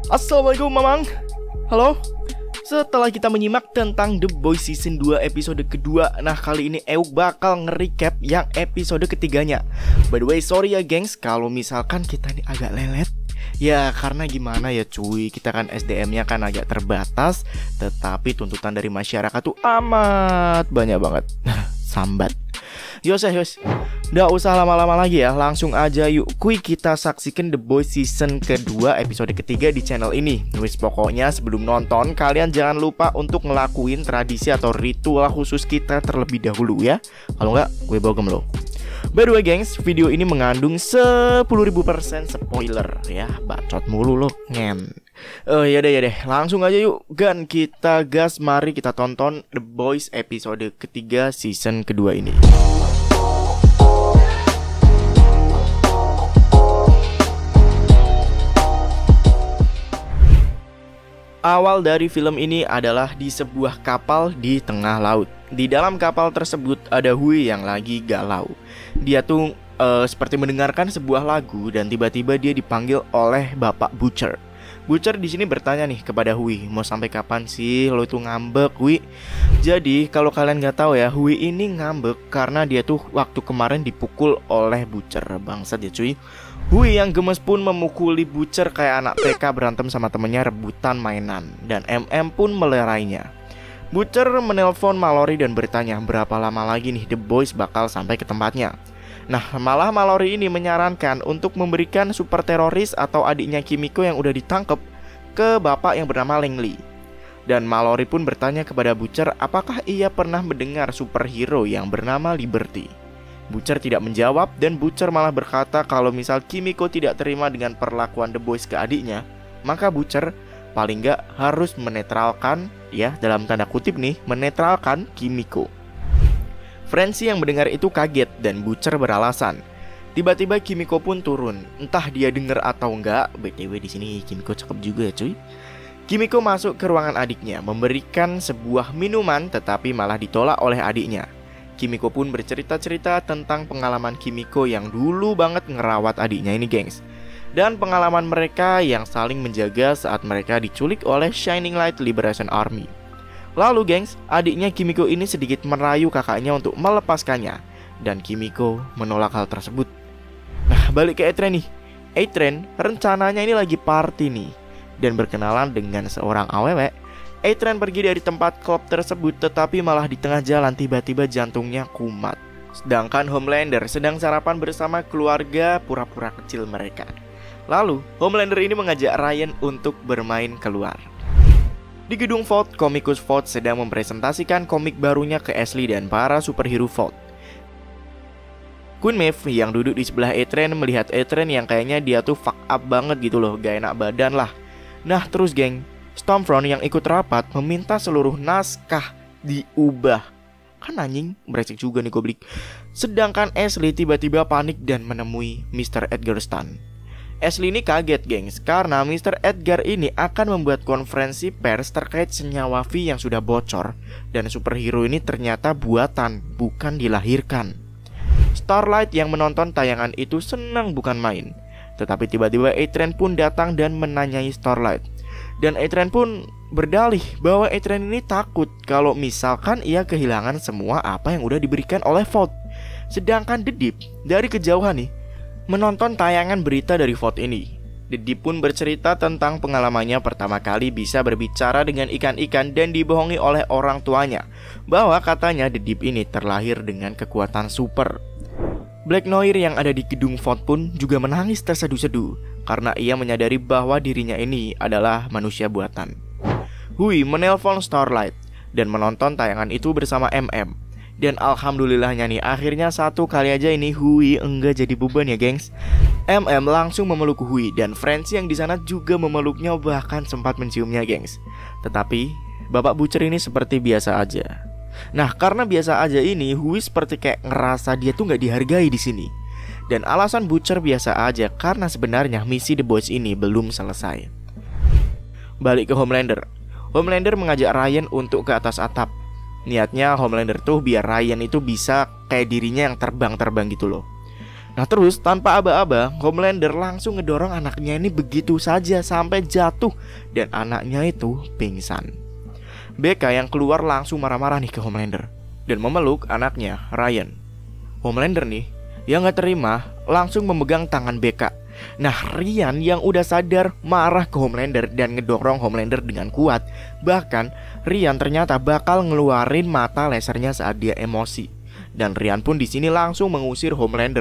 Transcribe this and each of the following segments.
Assalamualaikum Mamang. Halo. Setelah kita menyimak tentang The Boys Season 2 episode kedua, nah kali ini Euk bakal nge-recap yang episode ketiganya. By the way, sorry ya gengs kalau misalkan kita ini agak lelet. Ya karena gimana ya cuy, kita kan SDM-nya kan agak terbatas, tetapi tuntutan dari masyarakat tuh amat banyak banget. Sambat. Yos, nggak usah lama-lama lagi ya, langsung aja yuk kuy kita saksikan The Boys season kedua episode ketiga di channel ini. Wis pokoknya sebelum nonton kalian jangan lupa untuk ngelakuin tradisi atau ritual khusus kita terlebih dahulu ya. Kalau nggak gue bogem lo. By the way gengs, video ini mengandung 10.000% spoiler ya, bacot mulu lo ngen. Ya deh, langsung aja yuk gan kita gas, mari kita tonton The Boys episode ketiga season kedua ini. Awal dari film ini adalah di sebuah kapal di tengah laut. Di dalam kapal tersebut ada Hui yang lagi galau. Dia tuh seperti mendengarkan sebuah lagu dan tiba-tiba dia dipanggil oleh Bapak Butcher. Butcher di sini bertanya nih kepada Hui, mau sampai kapan sih lo itu ngambek, Hui? Jadi kalau kalian nggak tahu ya, Hui ini ngambek karena dia tuh waktu kemarin dipukul oleh Butcher. Bangsat ya cuy. Hui yang gemes pun memukuli Butcher kayak anak TK berantem sama temennya rebutan mainan. Dan MM pun melerainya. Butcher menelpon Mallory dan bertanya berapa lama lagi nih The Boys bakal sampai ke tempatnya. Nah malah Mallory ini menyarankan untuk memberikan super teroris atau adiknya Kimiko yang udah ditangkap ke bapak yang bernama Langley. Dan Mallory pun bertanya kepada Butcher apakah ia pernah mendengar superhero yang bernama Liberty. Butcher tidak menjawab dan Butcher malah berkata kalau misal Kimiko tidak terima dengan perlakuan The Boys ke adiknya, maka Butcher paling nggak harus menetralkan, ya dalam tanda kutip nih, menetralkan Kimiko. Francie yang mendengar itu kaget dan Butcher beralasan. Tiba-tiba Kimiko pun turun, entah dia dengar atau enggak. BTW di sini Kimiko cakep juga ya cuy. Kimiko masuk ke ruangan adiknya, memberikan sebuah minuman tetapi malah ditolak oleh adiknya. Kimiko pun bercerita-cerita tentang pengalaman Kimiko yang dulu banget ngerawat adiknya ini gengs. Dan pengalaman mereka yang saling menjaga saat mereka diculik oleh Shining Light Liberation Army. Lalu gengs, adiknya Kimiko ini sedikit merayu kakaknya untuk melepaskannya. Dan Kimiko menolak hal tersebut. Nah balik ke A-Train nih. A-Train rencananya ini lagi party nih dan berkenalan dengan seorang awewek. A-Train pergi dari tempat klub tersebut tetapi malah di tengah jalan tiba-tiba jantungnya kumat. Sedangkan Homelander sedang sarapan bersama keluarga pura-pura kecil mereka. Lalu Homelander ini mengajak Ryan untuk bermain keluar. Di gedung Vault, komikus Vault sedang mempresentasikan komik barunya ke Ashley dan para superhero Vault. Queen Maeve yang duduk di sebelah A-Train melihat A-Train yang kayaknya dia tuh fuck up banget gitu loh, gak enak badan lah. Nah terus geng, Stormfront yang ikut rapat meminta seluruh naskah diubah. Kan anjing, beresik juga nih goblik. Sedangkan Ashley tiba-tiba panik dan menemui Mr. Edgar Stan. Ashley ini kaget gengs, karena Mr. Edgar ini akan membuat konferensi pers terkait senyawa V yang sudah bocor. Dan superhero ini ternyata buatan, bukan dilahirkan. Starlight yang menonton tayangan itu senang bukan main. Tetapi tiba-tiba A-Train pun datang dan menanyai Starlight. Dan A-Train pun berdalih bahwa A-Train ini takut kalau misalkan ia kehilangan semua apa yang udah diberikan oleh Vault. Sedangkan The Deep dari kejauhan nih menonton tayangan berita dari Vault ini. The Deep pun bercerita tentang pengalamannya pertama kali bisa berbicara dengan ikan-ikan dan dibohongi oleh orang tuanya, bahwa katanya The Deep ini terlahir dengan kekuatan super. Black Noir yang ada di gedung Vault pun juga menangis terseduh-seduh karena ia menyadari bahwa dirinya ini adalah manusia buatan. Hui menelpon Starlight dan menonton tayangan itu bersama MM. Dan alhamdulillahnya nih, akhirnya satu kali aja ini Hui enggak jadi beban ya gengs. MM langsung memeluk Hui dan Francie yang di sana juga memeluknya, bahkan sempat menciumnya gengs. Tetapi Bapak Butcher ini seperti biasa aja. Nah karena biasa aja ini, Hui seperti kayak ngerasa dia tuh nggak dihargai di sini. Dan alasan Butcher biasa aja karena sebenarnya misi The Boys ini belum selesai. Balik ke Homelander. Homelander mengajak Ryan untuk ke atas atap. Niatnya Homelander tuh biar Ryan itu bisa kayak dirinya yang terbang-terbang gitu loh. Nah terus tanpa aba-aba, Homelander langsung ngedorong anaknya ini begitu saja sampai jatuh dan anaknya itu pingsan. Becca yang keluar langsung marah-marah nih ke Homelander dan memeluk anaknya, Ryan. Homelander nih yang gak terima langsung memegang tangan Becca. Nah Ryan yang udah sadar marah ke Homelander dan ngedorong Homelander dengan kuat. Bahkan Ryan ternyata bakal ngeluarin mata lasernya saat dia emosi. Dan Ryan pun di sini langsung mengusir Homelander.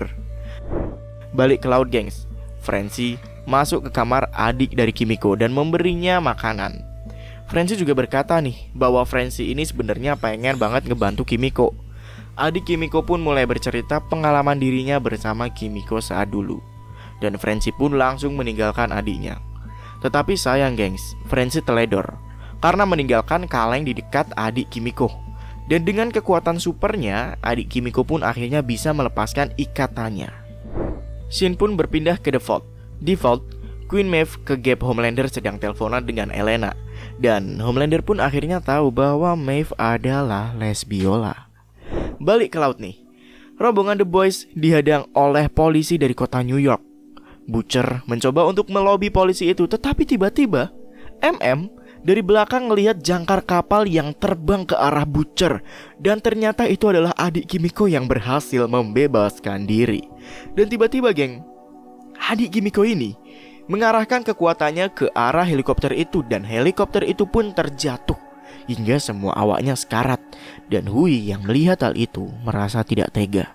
Balik ke laut gengs, Frenzy masuk ke kamar adik dari Kimiko dan memberinya makanan. Frenzy juga berkata nih bahwa Frenzy ini sebenarnya pengen banget ngebantu Kimiko. Adik Kimiko pun mulai bercerita pengalaman dirinya bersama Kimiko saat dulu. Dan Frenzy pun langsung meninggalkan adiknya. Tetapi sayang gengs, Frenzy teledor karena meninggalkan kaleng di dekat adik Kimiko. Dan dengan kekuatan supernya, adik Kimiko pun akhirnya bisa melepaskan ikatannya. Scene pun berpindah ke The Vault. Di Vault, Queen Maeve ke Gap Homelander sedang teleponan dengan Elena. Dan Homelander pun akhirnya tahu bahwa Maeve adalah lesbiola. Balik ke laut nih, rombongan The Boys dihadang oleh polisi dari kota New York. Butcher mencoba untuk melobi polisi itu, tetapi tiba-tiba MM dari belakang ngelihat jangkar kapal yang terbang ke arah Butcher. Dan ternyata itu adalah adik Kimiko yang berhasil membebaskan diri. Dan tiba-tiba geng, adik Kimiko ini mengarahkan kekuatannya ke arah helikopter itu. Dan helikopter itu pun terjatuh hingga semua awaknya sekarat. Dan Hui yang melihat hal itu merasa tidak tega.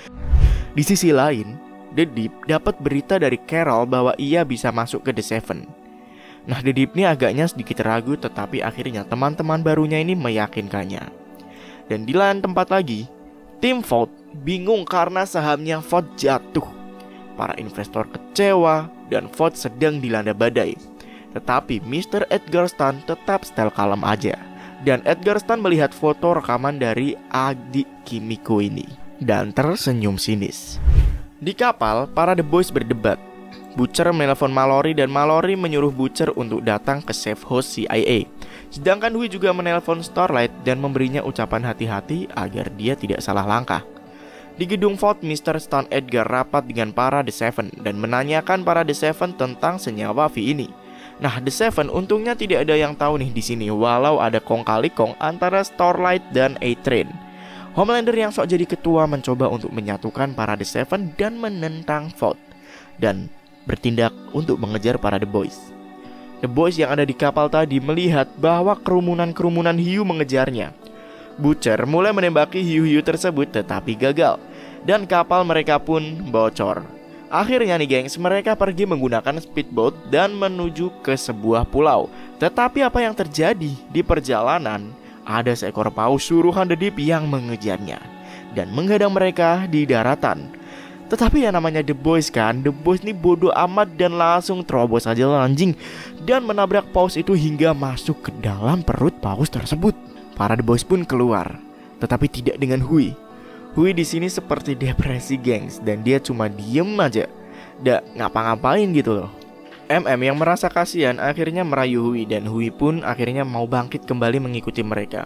Di sisi lain, The Deep dapat berita dari Carol bahwa ia bisa masuk ke The Seven. Nah The Deep ini agaknya sedikit ragu, tetapi akhirnya teman-teman barunya ini meyakinkannya. Dan di lain tempat lagi, tim Vault bingung karena sahamnya Vault jatuh. Para investor kecewa dan Vault sedang dilanda badai. Tetapi Mr. Edgar Stan tetap setel kalem aja. Dan Edgar Stan melihat foto rekaman dari adik Kimiko ini dan tersenyum sinis. Di kapal, para The Boys berdebat. Butcher menelpon Mallory dan Mallory menyuruh Butcher untuk datang ke safe house CIA. Sedangkan Hui juga menelpon Starlight dan memberinya ucapan hati-hati agar dia tidak salah langkah. Di gedung Vault, Mr. Stan Edgar rapat dengan para The Seven dan menanyakan para The Seven tentang senyawa V ini. Nah, The Seven untungnya tidak ada yang tahu nih di sini, walau ada kong kali kong antara Starlight dan A-Train. Homelander yang sok jadi ketua mencoba untuk menyatukan para The Seven dan menentang Vault dan bertindak untuk mengejar para The Boys. The Boys yang ada di kapal tadi melihat bahwa kerumunan hiu mengejarnya. Butcher mulai menembaki hiu-hiu tersebut tetapi gagal dan kapal mereka pun bocor. Akhirnya nih gengs, mereka pergi menggunakan speedboat dan menuju ke sebuah pulau. Tetapi apa yang terjadi di perjalanan? Ada seekor paus suruhan The Deep yang mengejarnya dan menghadang mereka di daratan. Tetapi yang namanya The Boys kan, The Boys ini bodoh amat dan langsung terobos aja anjing dan menabrak paus itu hingga masuk ke dalam perut paus tersebut. Para The Boys pun keluar, tetapi tidak dengan Hui. Hui di sini seperti depresi gengs dan dia cuma diem aja, nggak ngapa-ngapain gitu loh. MM yang merasa kasihan akhirnya merayu Hui dan Hui pun akhirnya mau bangkit kembali mengikuti mereka.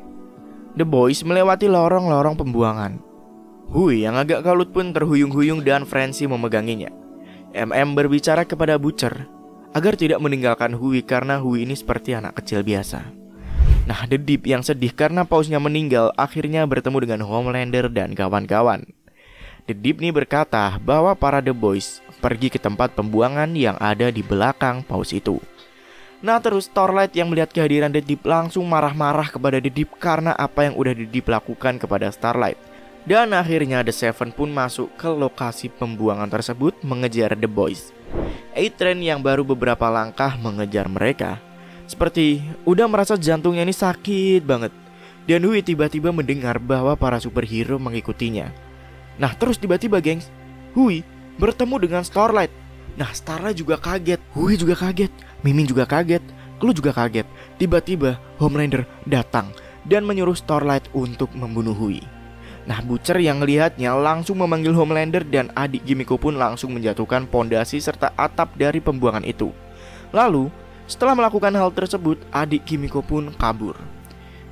The Boys melewati lorong-lorong pembuangan. Hui yang agak kalut pun terhuyung-huyung dan Frenzy memeganginya. MM berbicara kepada Butcher agar tidak meninggalkan Hui karena Hui ini seperti anak kecil biasa. Nah, The Deep yang sedih karena pausnya meninggal akhirnya bertemu dengan Homelander dan kawan-kawan. The Deep nih berkata bahwa para The Boys pergi ke tempat pembuangan yang ada di belakang paus itu. Nah terus Starlight yang melihat kehadiran The Deep langsung marah-marah kepada The Deep karena apa yang udah The Deep lakukan kepada Starlight. Dan akhirnya The Seven pun masuk ke lokasi pembuangan tersebut mengejar The Boys. A-Train yang baru beberapa langkah mengejar mereka seperti udah merasa jantungnya ini sakit banget. Dan Hui tiba-tiba mendengar bahwa para superhero mengikutinya. Nah terus tiba-tiba gengs, Hui bertemu dengan Starlight. Nah Starlight juga kaget, Hui juga kaget, Mimin juga kaget, Lu juga kaget. Tiba-tiba Homelander datang dan menyuruh Starlight untuk membunuh Hui. Nah Butcher yang melihatnya langsung memanggil Homelander dan adik Kimiko pun langsung menjatuhkan pondasi serta atap dari pembuangan itu. Lalu setelah melakukan hal tersebut, adik Kimiko pun kabur.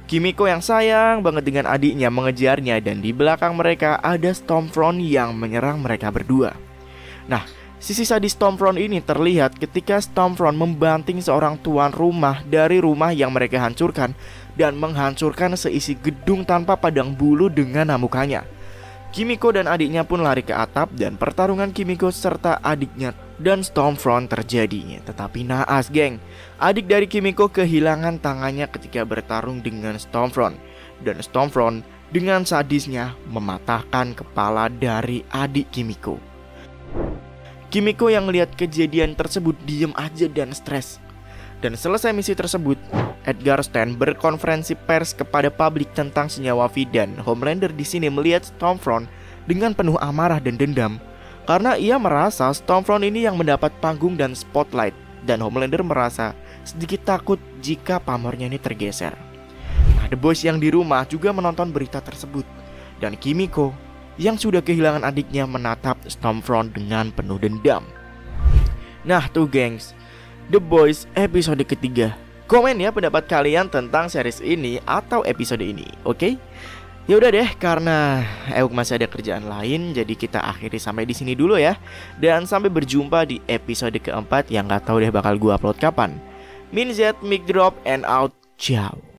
Kimiko yang sayang banget dengan adiknya mengejarnya, dan di belakang mereka ada Stormfront yang menyerang mereka berdua. Nah, sisi sadis Stormfront ini terlihat ketika Stormfront membanting seorang tuan rumah dari rumah yang mereka hancurkan dan menghancurkan seisi gedung tanpa pandang bulu dengan amukannya. Kimiko dan adiknya pun lari ke atap dan pertarungan Kimiko serta adiknya dan Stormfront terjadi. Tetapi naas geng, adik dari Kimiko kehilangan tangannya ketika bertarung dengan Stormfront. Dan Stormfront dengan sadisnya mematahkan kepala dari adik Kimiko. Kimiko yang melihat kejadian tersebut diem aja dan stres. Dan selesai misi tersebut, Edgar Stan berkonferensi pers kepada publik tentang senyawa V, dan Homelander di sini melihat Stormfront dengan penuh amarah dan dendam karena ia merasa Stormfront ini yang mendapat panggung dan spotlight, dan Homelander merasa sedikit takut jika pamornya ini tergeser. Nah, The Boys yang di rumah juga menonton berita tersebut, dan Kimiko yang sudah kehilangan adiknya menatap Stormfront dengan penuh dendam. Nah tuh gengs, The Boys episode ketiga. Komen ya pendapat kalian tentang series ini atau episode ini, oke? Ya udah deh, karena Euk masih ada kerjaan lain, jadi kita akhiri sampai di sini dulu ya. Dan sampai berjumpa di episode keempat yang gak tahu deh bakal gua upload kapan. Min Z, mic drop and out, ciao.